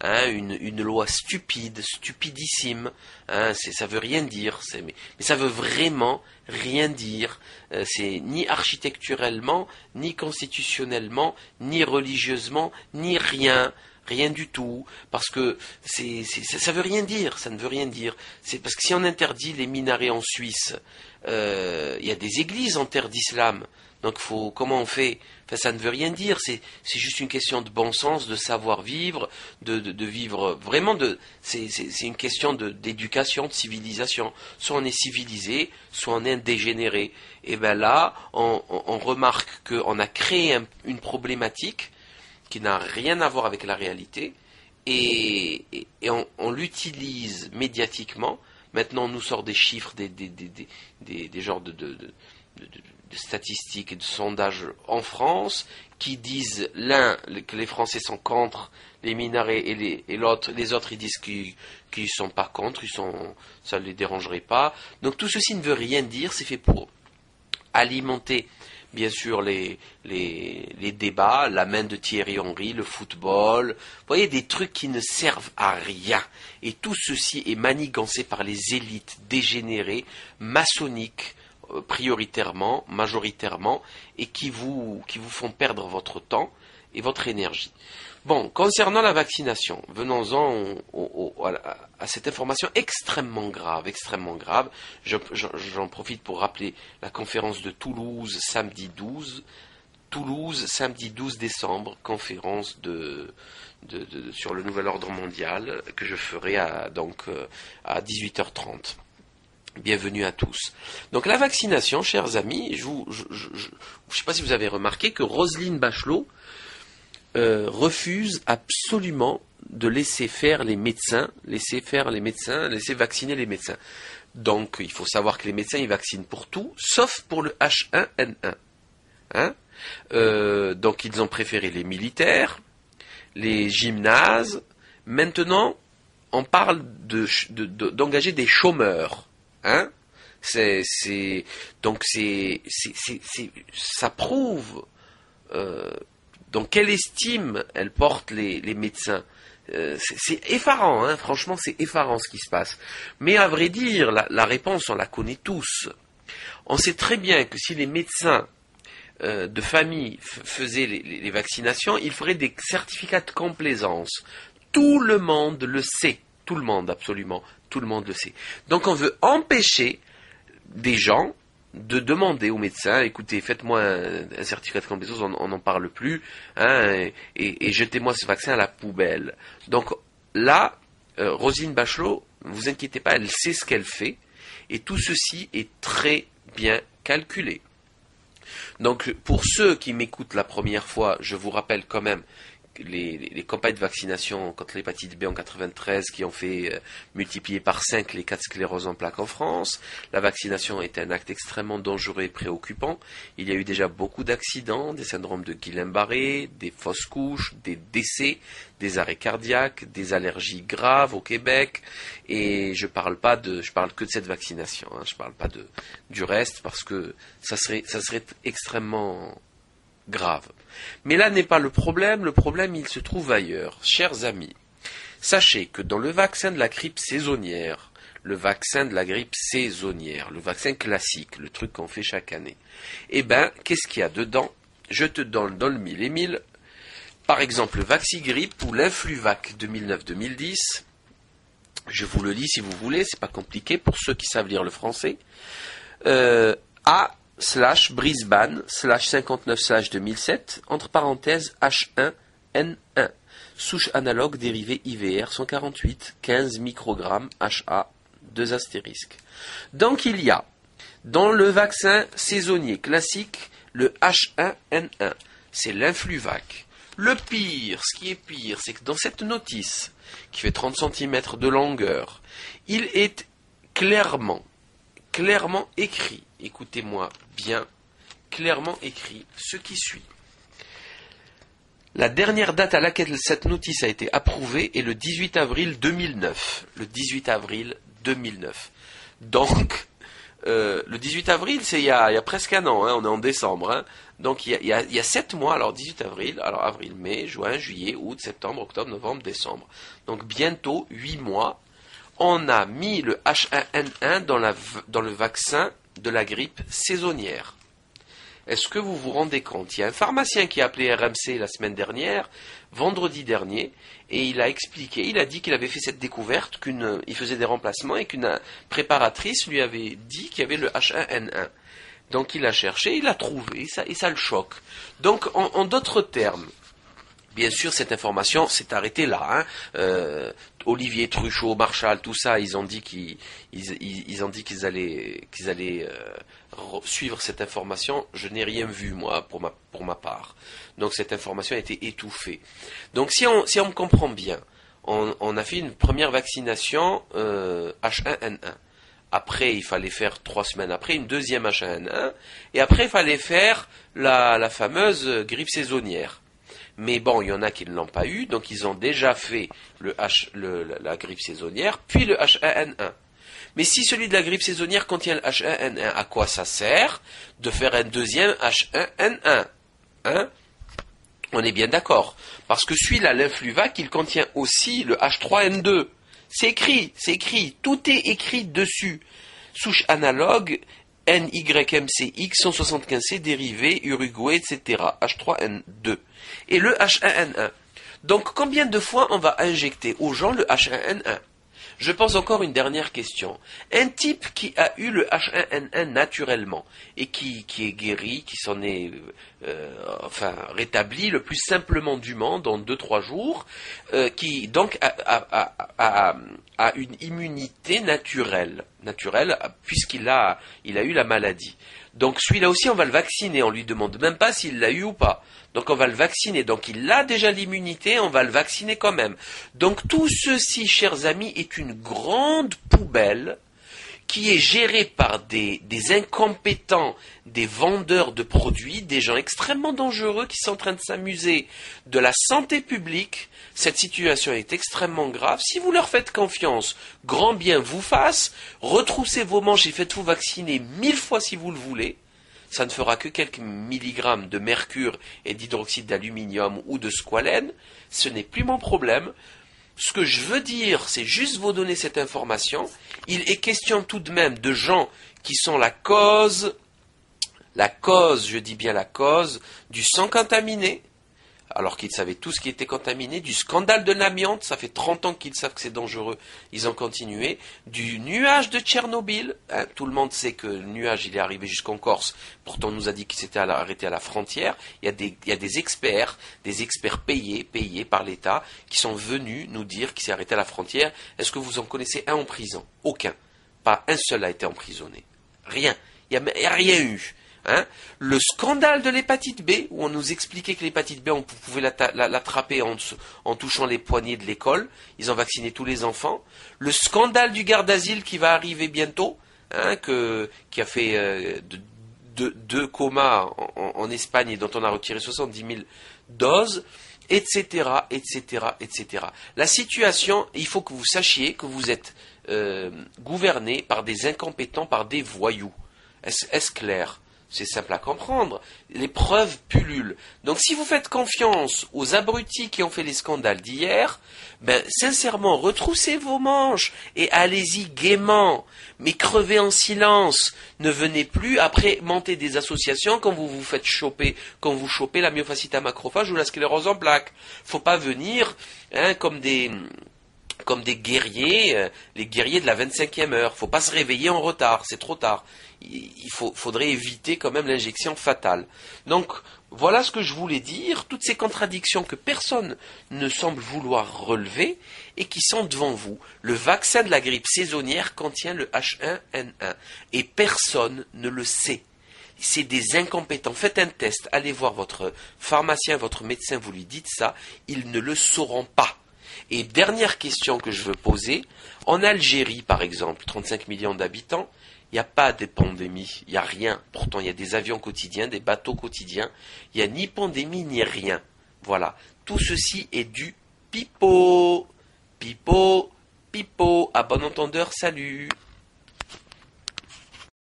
hein, une loi stupide, stupidissime, hein, ça veut rien dire, mais ça veut vraiment rien dire. C'est ni architecturellement, ni constitutionnellement, ni religieusement, ni rien. Rien du tout, parce que ça veut rien dire, ça ne veut rien dire. C'est parce que si on interdit les minarets en Suisse, il y a des églises en terre d'islam, donc comment on fait? Enfin, ça ne veut rien dire, c'est juste une question de bon sens, de savoir-vivre, de vivre vraiment, c'est une question d'éducation, de civilisation. Soit on est civilisé, soit on est dégénéré. Et bien là, on remarque qu'on a créé une problématique qui n'a rien à voir avec la réalité, et on l'utilise médiatiquement. Maintenant, on nous sort des chiffres, des genres de statistiques et de sondages en France qui disent que les Français sont contre les minarets et les autres ils disent qu'ils ne sont pas contre, ça ne les dérangerait pas. Donc tout ceci ne veut rien dire, c'est fait pour alimenter bien sûr les débats, la main de Thierry Henry, le football, vous voyez, des trucs qui ne servent à rien. Et tout ceci est manigancé par les élites dégénérées, maçonniques, prioritairement, majoritairement, et qui vous font perdre votre temps et votre énergie. Bon, concernant la vaccination, venons-en à cette information extrêmement grave, extrêmement grave. J'en profite pour rappeler la conférence de Toulouse, samedi 12 décembre, conférence sur le nouvel ordre mondial que je ferai à 18h30. Bienvenue à tous. Donc la vaccination, chers amis, je ne sais pas si vous avez remarqué que Roselyne Bachelot refuse absolument de laisser vacciner les médecins. Donc il faut savoir que les médecins ils vaccinent pour tout, sauf pour le H1N1. Hein, donc ils ont préféré les militaires, les gymnases. Maintenant, on parle d'engager des chômeurs. Hein, ça prouve dans quelle estime elles portent les médecins. C'est effarant, hein, franchement c'est effarant ce qui se passe. Mais à vrai dire, la réponse on la connaît tous. On sait très bien que si les médecins de famille faisaient les vaccinations, il ferait des certificats de complaisance. Tout le monde le sait, tout le monde absolument, tout le monde le sait. Donc on veut empêcher des gens de demander aux médecins, écoutez, faites-moi un certificat de complaisance, on n'en parle plus, hein, et jetez-moi ce vaccin à la poubelle. Donc là, Roselyne Bachelot, ne vous inquiétez pas, elle sait ce qu'elle fait, et tout ceci est très bien calculé. Donc pour ceux qui m'écoutent la première fois, je vous rappelle quand même les campagnes de vaccination contre l'hépatite B en 93 qui ont fait multiplier par 5 les cas de sclérose en plaques en France. La vaccination est un acte extrêmement dangereux et préoccupant. Il y a eu déjà beaucoup d'accidents, des syndromes de Guillain-Barré, des fausses couches, des décès, des arrêts cardiaques, des allergies graves au Québec. Et je parle que de cette vaccination. Hein. Je parle pas du reste parce que ça serait extrêmement grave. Mais là n'est pas le problème il se trouve ailleurs. Chers amis, sachez que dans le vaccin de la grippe saisonnière, le vaccin classique, le truc qu'on fait chaque année, eh ben, qu'est-ce qu'il y a dedans? Je te donne dans le mille et mille, par exemple le Vaxigrippe ou l'Influvac 2009-2010, je vous le lis si vous voulez, c'est pas compliqué pour ceux qui savent lire le français, /Brisbane/59/2007, entre parenthèses H1N1, souche analogue dérivée IVR 148, 15 microgrammes HA, 2 astérisques. Donc il y a, dans le vaccin saisonnier classique, le H1N1, c'est l'Influvac. Ce qui est pire, c'est que dans cette notice, qui fait 30 cm de longueur, il est clairement écrit, écoutez-moi bien, clairement écrit ce qui suit. La dernière date à laquelle cette notice a été approuvée est le 18 avril 2009. Le 18 avril 2009. Donc, Le 18 avril, c'est il y a presque un an, hein, on est en décembre. Hein. Donc il y a 7 mois, alors 18 avril, alors avril, mai, juin, juillet, août, septembre, octobre, novembre, décembre. Donc bientôt 8 mois, on a mis le H1N1 dans le vaccin de la grippe saisonnière. Est-ce que vous vous rendez compte? Il y a un pharmacien qui a appelé RMC la semaine dernière, vendredi dernier, et il a expliqué, il a dit qu'il avait fait cette découverte, il faisait des remplacements et qu'une préparatrice lui avait dit qu'il y avait le H1N1. Donc il a cherché, il a trouvé, et ça le choque. Donc en d'autres termes, bien sûr, cette information s'est arrêtée là. Hein. Olivier Truchot, Marchal, tout ça, ils ont dit qu'ils allaient suivre cette information. Je n'ai rien vu moi pour ma part. Donc cette information a été étouffée. Donc si on me comprend bien, on a fait une première vaccination H1N1. Après, il fallait faire 3 semaines après une deuxième H1N1, et après il fallait faire la fameuse grippe saisonnière. Mais bon, il y en a qui ne l'ont pas eu, donc ils ont déjà fait la grippe saisonnière, puis le H1N1. Mais si celui de la grippe saisonnière contient le H1N1, à quoi ça sert de faire un deuxième H1N1 hein? On est bien d'accord. Parce que celui-là, l'Influvac, il contient aussi le H3N2. C'est écrit, tout est écrit dessus. Souche analogue, NYMCX 175C dérivé, Uruguay, etc. H3N2. Et le H1N1. Donc combien de fois on va injecter aux gens le H1N1? Je pense encore une dernière question. Un type qui a eu le H1N1 naturellement et qui est guéri, qui s'en est rétabli le plus simplement du monde en 2-3 jours, qui donc a une immunité naturelle puisqu'il a eu la maladie. Donc celui-là aussi on va le vacciner, on lui demande même pas s'il l'a eu ou pas. Donc on va le vacciner, donc il a déjà l'immunité, on va le vacciner quand même. Donc tout ceci, chers amis, est une grande poubelle qui est gérée par des incompétents, des vendeurs de produits, des gens extrêmement dangereux qui sont en train de s'amuser de la santé publique. Cette situation est extrêmement grave. Si vous leur faites confiance, grand bien vous fasse, retroussez vos manches et faites-vous vacciner 1000 fois si vous le voulez. Ça ne fera que quelques milligrammes de mercure et d'hydroxyde d'aluminium ou de squalène. Ce n'est plus mon problème. Ce que je veux dire, c'est juste vous donner cette information. Il est question tout de même de gens qui sont la cause, je dis bien la cause, du sang contaminé, alors qu'ils savaient tout ce qui était contaminé, du scandale de l'amiante, ça fait 30 ans qu'ils savent que c'est dangereux, ils ont continué, du nuage de Tchernobyl, hein, tout le monde sait que le nuage il est arrivé jusqu'en Corse, pourtant on nous a dit qu'il s'était arrêté à la frontière, il y a des experts payés par l'État, qui sont venus nous dire qu'il s'est arrêté à la frontière. Est-ce que vous en connaissez un en prison? Aucun. Pas un seul a été emprisonné. Rien. Il n'y a rien eu. Hein? Le scandale de l'hépatite B, où on nous expliquait que l'hépatite B, on pouvait l'attraper en touchant les poignées de l'école. Ils ont vacciné tous les enfants. Le scandale du garde d'asile qui va arriver bientôt, hein, qui a fait deux comas en Espagne et dont on a retiré 70 000 doses, etc., etc., etc. La situation, il faut que vous sachiez que vous êtes gouverné par des incompétents, par des voyous. Est-ce clair? C'est simple à comprendre. Les preuves pullulent. Donc si vous faites confiance aux abrutis qui ont fait les scandales d'hier, sincèrement, retroussez vos manches et allez-y gaiement. Mais crevez en silence. Ne venez plus après monter des associations quand vous vous faites choper, quand vous chopez la myofasciite à macrophage ou la sclérose en plaques. Faut pas venir comme des guerriers, les guerriers de la 25e heure. Faut pas se réveiller en retard, c'est trop tard. Faudrait éviter quand même l'injection fatale. Donc, voilà ce que je voulais dire, toutes ces contradictions que personne ne semble vouloir relever et qui sont devant vous. Le vaccin de la grippe saisonnière contient le H1N1 et personne ne le sait. C'est des incompétents. Faites un test, allez voir votre pharmacien, votre médecin, vous lui dites ça, ils ne le sauront pas. Et dernière question que je veux poser, en Algérie par exemple, 35 millions d'habitants, il n'y a pas de pandémie, il n'y a rien. Pourtant, il y a des avions quotidiens, des bateaux quotidiens. Il n'y a ni pandémie, ni rien. Voilà. Tout ceci est du pipeau. Pipeau, pipeau. À bon entendeur, salut.